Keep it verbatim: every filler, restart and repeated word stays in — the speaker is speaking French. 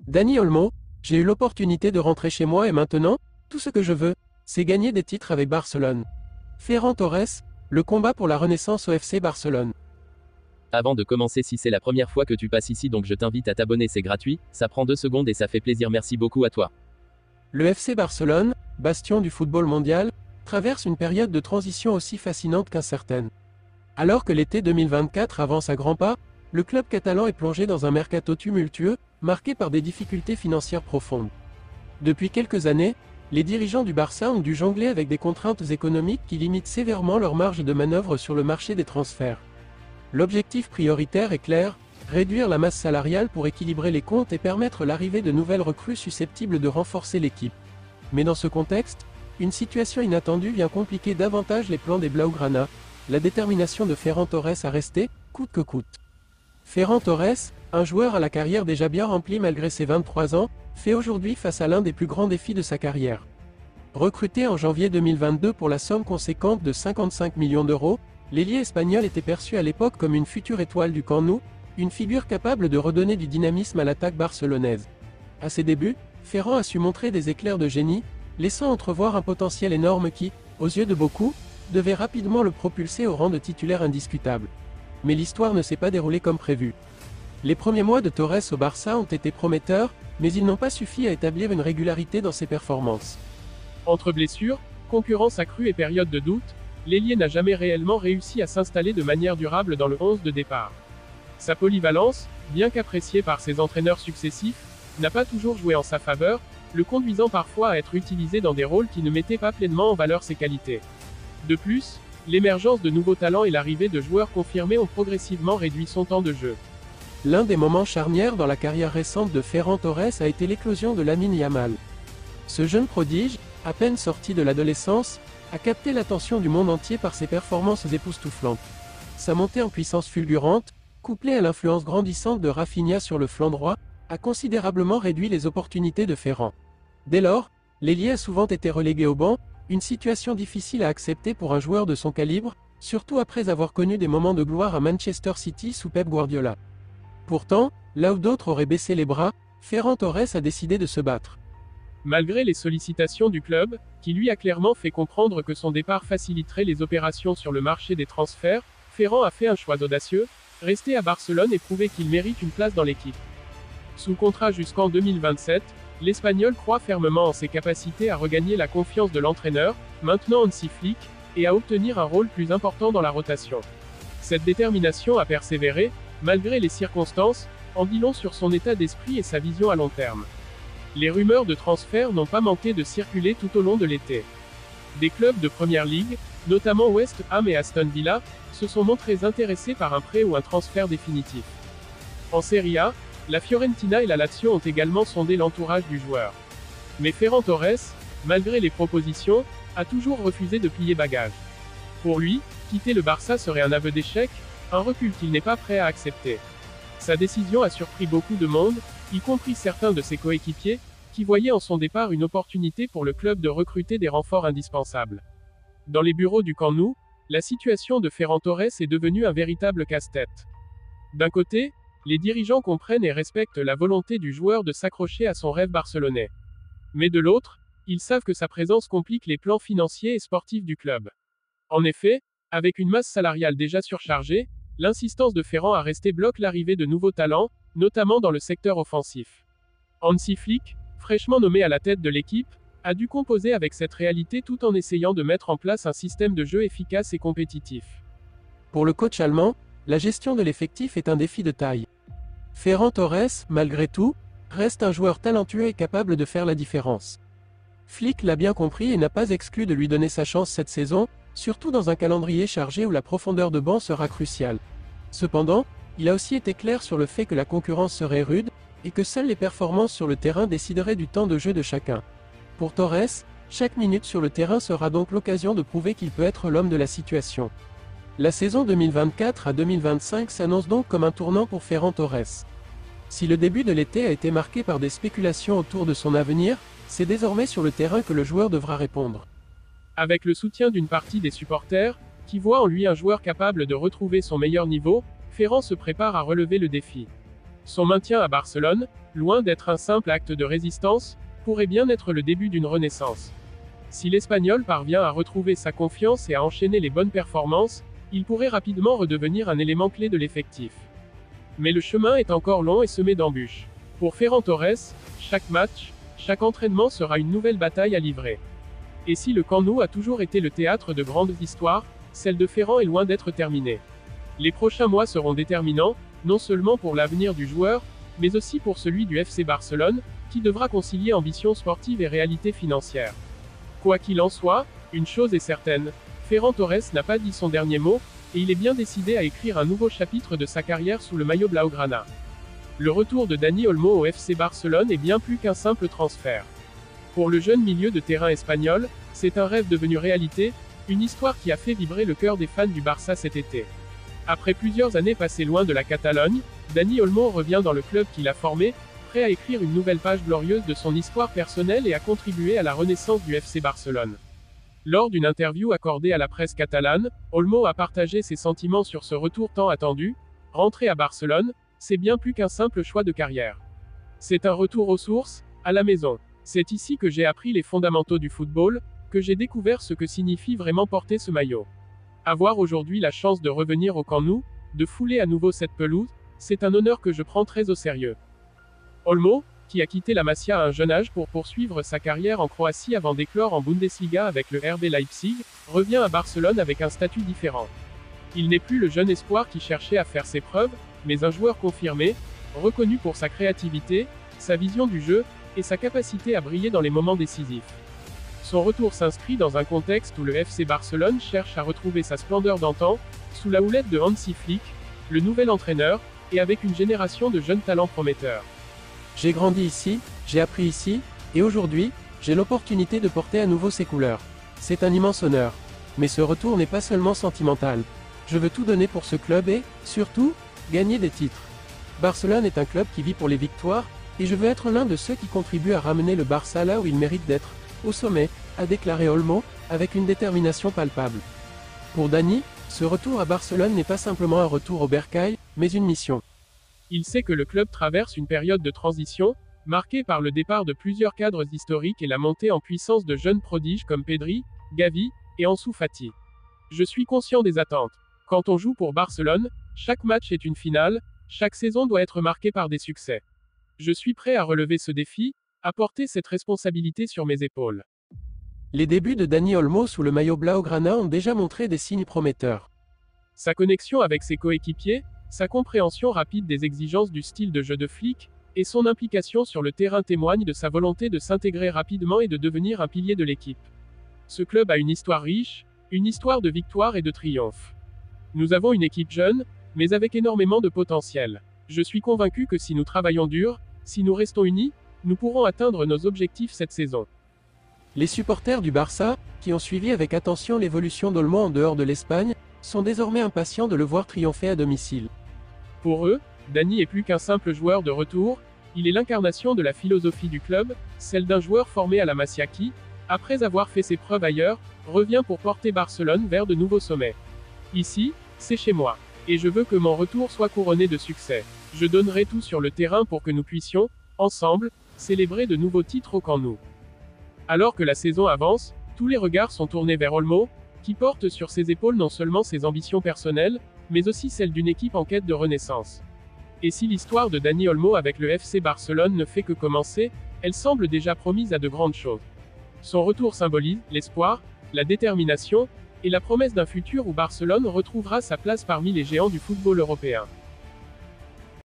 Dani Olmo, j'ai eu l'opportunité de rentrer chez moi et maintenant, tout ce que je veux, c'est gagner des titres avec Barcelone. Ferran Torres, le combat pour la renaissance au F C Barcelone. Avant de commencer, si c'est la première fois que tu passes ici, donc je t'invite à t'abonner, c'est gratuit, ça prend deux secondes et ça fait plaisir, merci beaucoup à toi. Le F C Barcelone, bastion du football mondial, traverse une période de transition aussi fascinante qu'incertaine. Alors que l'été deux mille vingt-quatre avance à grands pas, le club catalan est plongé dans un mercato tumultueux, marqué par des difficultés financières profondes. Depuis quelques années, les dirigeants du Barça ont dû jongler avec des contraintes économiques qui limitent sévèrement leur marge de manœuvre sur le marché des transferts. L'objectif prioritaire est clair, réduire la masse salariale pour équilibrer les comptes et permettre l'arrivée de nouvelles recrues susceptibles de renforcer l'équipe. Mais dans ce contexte, une situation inattendue vient compliquer davantage les plans des Blaugrana, la détermination de Ferran Torres à rester, coûte que coûte. Ferran Torres, un joueur à la carrière déjà bien remplie malgré ses vingt-trois ans, fait aujourd'hui face à l'un des plus grands défis de sa carrière. Recruté en janvier deux mille vingt-deux pour la somme conséquente de cinquante-cinq millions d'euros, l'ailier espagnol était perçu à l'époque comme une future étoile du Camp Nou, une figure capable de redonner du dynamisme à l'attaque barcelonaise. À ses débuts, Ferran a su montrer des éclairs de génie, laissant entrevoir un potentiel énorme qui, aux yeux de beaucoup, devait rapidement le propulser au rang de titulaire indiscutable. Mais l'histoire ne s'est pas déroulée comme prévu. Les premiers mois de Torres au Barça ont été prometteurs, mais ils n'ont pas suffi à établir une régularité dans ses performances. Entre blessures, concurrence accrue et période de doute, l'ailier n'a jamais réellement réussi à s'installer de manière durable dans le onze de départ. Sa polyvalence, bien qu'appréciée par ses entraîneurs successifs, n'a pas toujours joué en sa faveur, le conduisant parfois à être utilisé dans des rôles qui ne mettaient pas pleinement en valeur ses qualités. De plus, l'émergence de nouveaux talents et l'arrivée de joueurs confirmés ont progressivement réduit son temps de jeu. L'un des moments charnières dans la carrière récente de Ferran Torres a été l'éclosion de Lamine Yamal. Ce jeune prodige, à peine sorti de l'adolescence, a capté l'attention du monde entier par ses performances époustouflantes. Sa montée en puissance fulgurante, couplée à l'influence grandissante de Rafinha sur le flanc droit, a considérablement réduit les opportunités de Ferran. Dès lors, l'ailier a souvent été relégué au banc, une situation difficile à accepter pour un joueur de son calibre, surtout après avoir connu des moments de gloire à Manchester City sous Pep Guardiola. Pourtant, là où d'autres auraient baissé les bras, Ferran Torres a décidé de se battre. Malgré les sollicitations du club, qui lui a clairement fait comprendre que son départ faciliterait les opérations sur le marché des transferts, Ferran a fait un choix audacieux, rester à Barcelone et prouver qu'il mérite une place dans l'équipe. Sous contrat jusqu'en deux mille vingt-sept, l'Espagnol croit fermement en ses capacités à regagner la confiance de l'entraîneur, maintenant Hansi Flick, et à obtenir un rôle plus important dans la rotation. Cette détermination à persévérer, malgré les circonstances, en dit long sur son état d'esprit et sa vision à long terme. Les rumeurs de transfert n'ont pas manqué de circuler tout au long de l'été. Des clubs de Première Ligue, notamment West Ham et Aston Villa, se sont montrés intéressés par un prêt ou un transfert définitif. En Serie A, la Fiorentina et la Lazio ont également sondé l'entourage du joueur. Mais Ferran Torres, malgré les propositions, a toujours refusé de plier bagage. Pour lui, quitter le Barça serait un aveu d'échec, un recul qu'il n'est pas prêt à accepter. Sa décision a surpris beaucoup de monde, y compris certains de ses coéquipiers, qui voyaient en son départ une opportunité pour le club de recruter des renforts indispensables. Dans les bureaux du Camp Nou, la situation de Ferran Torres est devenue un véritable casse-tête. D'un côté, les dirigeants comprennent et respectent la volonté du joueur de s'accrocher à son rêve barcelonais. Mais de l'autre, ils savent que sa présence complique les plans financiers et sportifs du club. En effet, avec une masse salariale déjà surchargée, l'insistance de Ferran à rester bloque l'arrivée de nouveaux talents, notamment dans le secteur offensif. Hansi Flick, fraîchement nommé à la tête de l'équipe, a dû composer avec cette réalité tout en essayant de mettre en place un système de jeu efficace et compétitif. Pour le coach allemand, la gestion de l'effectif est un défi de taille. Ferran Torres, malgré tout, reste un joueur talentueux et capable de faire la différence. Flick l'a bien compris et n'a pas exclu de lui donner sa chance cette saison, surtout dans un calendrier chargé où la profondeur de banc sera cruciale. Cependant, il a aussi été clair sur le fait que la concurrence serait rude, et que seules les performances sur le terrain décideraient du temps de jeu de chacun. Pour Torres, chaque minute sur le terrain sera donc l'occasion de prouver qu'il peut être l'homme de la situation. La saison deux mille vingt-quatre à deux mille vingt-cinq s'annonce donc comme un tournant pour Ferran Torres. Si le début de l'été a été marqué par des spéculations autour de son avenir, c'est désormais sur le terrain que le joueur devra répondre. Avec le soutien d'une partie des supporters, qui voient en lui un joueur capable de retrouver son meilleur niveau, Ferran se prépare à relever le défi. Son maintien à Barcelone, loin d'être un simple acte de résistance, pourrait bien être le début d'une renaissance. Si l'Espagnol parvient à retrouver sa confiance et à enchaîner les bonnes performances, il pourrait rapidement redevenir un élément clé de l'effectif. Mais le chemin est encore long et semé d'embûches. Pour Ferran Torres, chaque match, chaque entraînement sera une nouvelle bataille à livrer. Et si le Camp Nou a toujours été le théâtre de grandes histoires, celle de Ferran est loin d'être terminée. Les prochains mois seront déterminants, non seulement pour l'avenir du joueur, mais aussi pour celui du F C Barcelone, qui devra concilier ambition sportive et réalité financière. Quoi qu'il en soit, une chose est certaine, Ferran Torres n'a pas dit son dernier mot, et il est bien décidé à écrire un nouveau chapitre de sa carrière sous le maillot blaugrana. Le retour de Dani Olmo au F C Barcelone est bien plus qu'un simple transfert. Pour le jeune milieu de terrain espagnol, c'est un rêve devenu réalité, une histoire qui a fait vibrer le cœur des fans du Barça cet été. Après plusieurs années passées loin de la Catalogne, Dani Olmo revient dans le club qu'il a formé, prêt à écrire une nouvelle page glorieuse de son histoire personnelle et à contribuer à la renaissance du F C Barcelone. Lors d'une interview accordée à la presse catalane, Olmo a partagé ses sentiments sur ce retour tant attendu. Rentrer à Barcelone, c'est bien plus qu'un simple choix de carrière. C'est un retour aux sources, à la maison. C'est ici que j'ai appris les fondamentaux du football, que j'ai découvert ce que signifie vraiment porter ce maillot. Avoir aujourd'hui la chance de revenir au Camp Nou, de fouler à nouveau cette pelouse, c'est un honneur que je prends très au sérieux. Olmo, qui a quitté la Masia à un jeune âge pour poursuivre sa carrière en Croatie avant d'éclore en Bundesliga avec le R B Leipzig, revient à Barcelone avec un statut différent. Il n'est plus le jeune espoir qui cherchait à faire ses preuves, mais un joueur confirmé, reconnu pour sa créativité, sa vision du jeu, et sa capacité à briller dans les moments décisifs. Son retour s'inscrit dans un contexte où le F C Barcelone cherche à retrouver sa splendeur d'antan, sous la houlette de Hansi Flick, le nouvel entraîneur, et avec une génération de jeunes talents prometteurs. J'ai grandi ici, j'ai appris ici, et aujourd'hui, j'ai l'opportunité de porter à nouveau ces couleurs. C'est un immense honneur. Mais ce retour n'est pas seulement sentimental. Je veux tout donner pour ce club et, surtout, gagner des titres. Barcelone est un club qui vit pour les victoires, et je veux être l'un de ceux qui contribuent à ramener le Barça là où il mérite d'être, au sommet, a déclaré Olmo, avec une détermination palpable. Pour Dani, ce retour à Barcelone n'est pas simplement un retour au bercail, mais une mission. Il sait que le club traverse une période de transition, marquée par le départ de plusieurs cadres historiques et la montée en puissance de jeunes prodiges comme Pedri, Gavi, et Ansu Fati. Je suis conscient des attentes. Quand on joue pour Barcelone, chaque match est une finale, chaque saison doit être marquée par des succès. Je suis prêt à relever ce défi, à porter cette responsabilité sur mes épaules. Les débuts de Dani Olmo sous le maillot blaugrana ont déjà montré des signes prometteurs. Sa connexion avec ses coéquipiers, sa compréhension rapide des exigences du style de jeu de Flick, et son implication sur le terrain témoignent de sa volonté de s'intégrer rapidement et de devenir un pilier de l'équipe. Ce club a une histoire riche, une histoire de victoire et de triomphe. Nous avons une équipe jeune, mais avec énormément de potentiel. Je suis convaincu que si nous travaillons dur, si nous restons unis, nous pourrons atteindre nos objectifs cette saison. Les supporters du Barça, qui ont suivi avec attention l'évolution d'Olmo en dehors de l'Espagne, sont désormais impatients de le voir triompher à domicile. Pour eux, Dani est plus qu'un simple joueur de retour, il est l'incarnation de la philosophie du club, celle d'un joueur formé à la Masia qui, après avoir fait ses preuves ailleurs, revient pour porter Barcelone vers de nouveaux sommets. Ici, c'est chez moi. Et je veux que mon retour soit couronné de succès. Je donnerai tout sur le terrain pour que nous puissions, ensemble, célébrer de nouveaux titres au Camp Nou. Alors que la saison avance, tous les regards sont tournés vers Olmo, qui porte sur ses épaules non seulement ses ambitions personnelles, mais aussi celles d'une équipe en quête de renaissance. Et si l'histoire de Dani Olmo avec le F C Barcelone ne fait que commencer, elle semble déjà promise à de grandes choses. Son retour symbolise l'espoir, la détermination, et la promesse d'un futur où Barcelone retrouvera sa place parmi les géants du football européen.